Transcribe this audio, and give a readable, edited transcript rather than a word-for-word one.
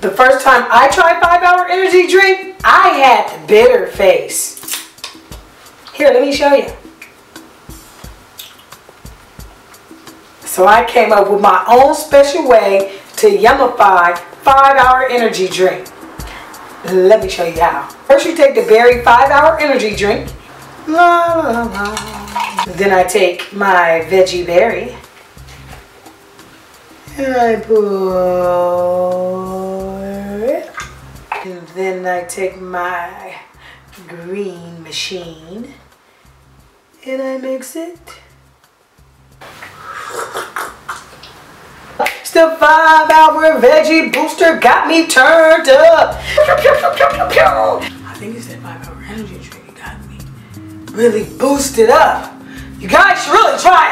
The first time I tried 5-hour energy drink, I had the bitter face. Here, let me show you. So I came up with my own special way to Yumify 5-hour energy drink. Let me show you how. First you take the berry 5-hour energy drink. La, la, la. Then I take my veggie berry. And I pour it. And then I take my green machine. And I mix it. The 5-hour veggie booster got me turned up. I think it's that 5-hour energy drink that got me really boosted up. You guys should really try